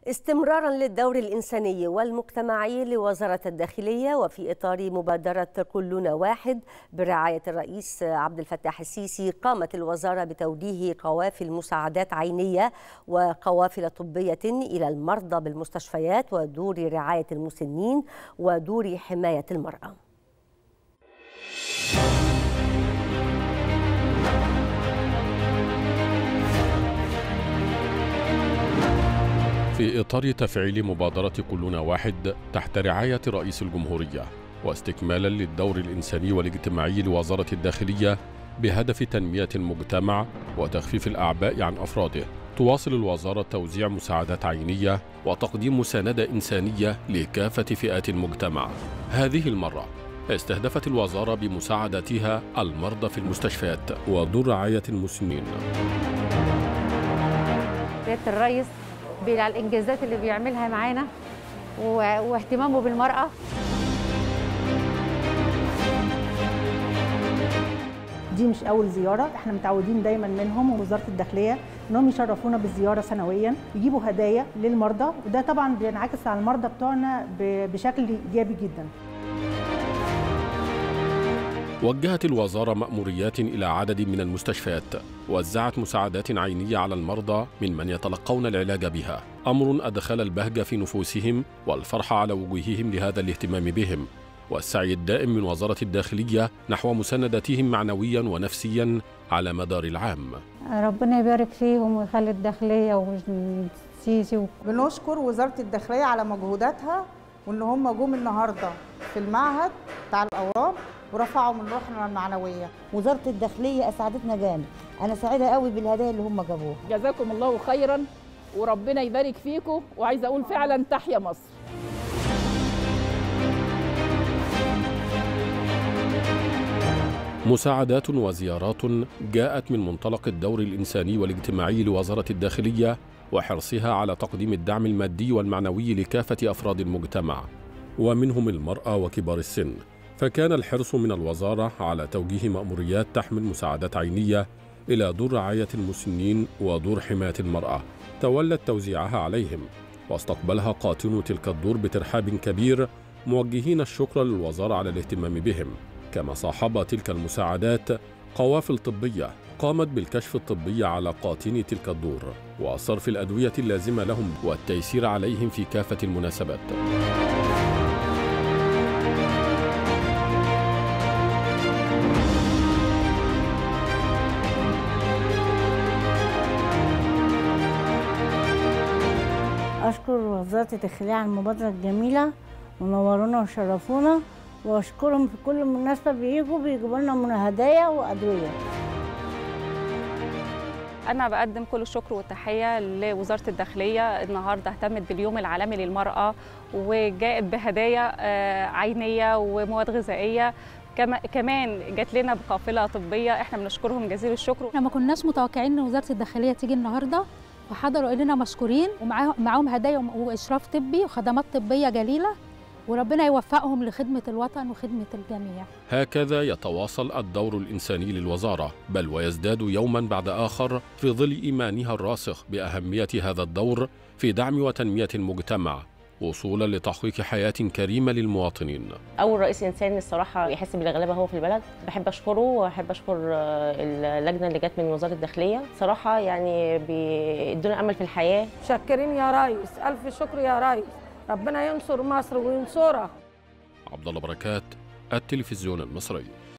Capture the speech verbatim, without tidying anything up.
استمرارا للدور الإنساني والمجتمعي لوزارة الداخلية وفي إطار مبادرة كلنا واحد برعاية الرئيس عبد الفتاح السيسي، قامت الوزارة بتوجيه قوافل مساعدات عينية وقوافل طبية إلى المرضى بالمستشفيات ودور رعاية المسنين ودور حماية المرأة. في إطار تفعيل مبادرة كلنا واحد تحت رعاية رئيس الجمهورية واستكمالا للدور الإنساني والاجتماعي لوزارة الداخلية بهدف تنمية المجتمع وتخفيف الأعباء عن أفراده، تواصل الوزارة توزيع مساعدات عينية وتقديم مساندة إنسانية لكافة فئات المجتمع. هذه المرة استهدفت الوزارة بمساعدتها المرضى في المستشفيات ودور رعاية المسنين. سيادة الرئيس على الإنجازات اللي بيعملها معانا واهتمامه بالمرأة. دي مش أول زيارة، احنا متعودين دايما منهم ووزارة الداخلية انهم يشرفونا بالزيارة سنويا، يجيبوا هدايا للمرضى، وده طبعا بينعكس على المرضى بتوعنا بشكل إيجابي جدا. وجهت الوزارة مأموريات إلى عدد من المستشفيات، وزعت مساعدات عينية على المرضى من من يتلقون العلاج بها، أمر أدخل البهجة في نفوسهم والفرح على وجوههم لهذا الاهتمام بهم، والسعي الدائم من وزارة الداخلية نحو مساندتهم معنويا ونفسيا على مدار العام. ربنا يبارك فيهم ويخلي الداخلية والسيسي. بنشكر وزارة الداخلية على مجهوداتها، وإن هم جم النهارده في المعهد بتاع الأورام ورفعوا من روحنا المعنويه. وزاره الداخليه اسعدتنا جامد، انا سعيده قوي بالهدايا اللي هم جابوها. جزاكم الله خيرا وربنا يبارك فيكم، وعايزه اقول فعلا تحيا مصر. مساعدات وزيارات جاءت من منطلق الدور الإنساني والاجتماعي لوزارة الداخلية وحرصها على تقديم الدعم المادي والمعنوي لكافة أفراد المجتمع ومنهم المرأة وكبار السن، فكان الحرص من الوزارة على توجيه مأموريات تحمل مساعدات عينية إلى دور رعاية المسنين ودور حماية المرأة، تولت توزيعها عليهم، واستقبلها قاطنو تلك الدور بترحاب كبير، موجهين الشكر للوزارة على الاهتمام بهم. كما صاحب تلك المساعدات قوافل طبية قامت بالكشف الطبي على قاطني تلك الدور وصرف الأدوية اللازمة لهم والتيسير عليهم في كافة المناسبات. أشكر وزارة الداخلية على المبادرة الجميلة ونورونا وشرفونا، وأشكرهم في كل مناسبة بيجوا بيجيبوا لنا من هدايا وأدوية. أنا بقدم كل الشكر والتحية لوزارة الداخلية، النهاردة اهتمت باليوم العالمي للمرأة وجاءت بهدايا عينية ومواد غذائية، كمان جات لنا بقافلة طبية، احنا بنشكرهم جزيل الشكر. احنا ما كناش متوقعين ان وزارة الداخلية تيجي النهارده، وحضروا إلينا مشكورين، ومعاهم هدايا وإشراف طبي وخدمات طبية جليلة، وربنا يوفقهم لخدمة الوطن وخدمة الجميع. هكذا يتواصل الدور الإنساني للوزارة، بل ويزداد يوما بعد آخر في ظل إيمانها الراسخ بأهمية هذا الدور في دعم وتنمية المجتمع وصولا لتحقيق حياة كريمة للمواطنين. أول رئيس إنساني الصراحة يحس بالغلابة هو في البلد، بحب أشكره وأحب أشكر اللجنة اللي جت من وزارة الداخلية، صراحة يعني بيدونا أمل في الحياة. شكرين يا ريس، ألف شكر يا ريس، ربنا ينصر مصر وينصرها. عبد الله بركات، التلفزيون المصري.